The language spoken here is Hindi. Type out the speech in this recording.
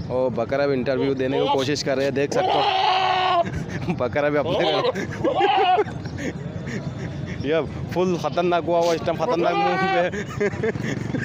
और बकरा भी इंटरव्यू देने की कोशिश कर रहे हैं, देख सकते हो। बकरा भी अपने ये फुल खतरनाक हुआ इस टाइम, खतरनाक मूव पे।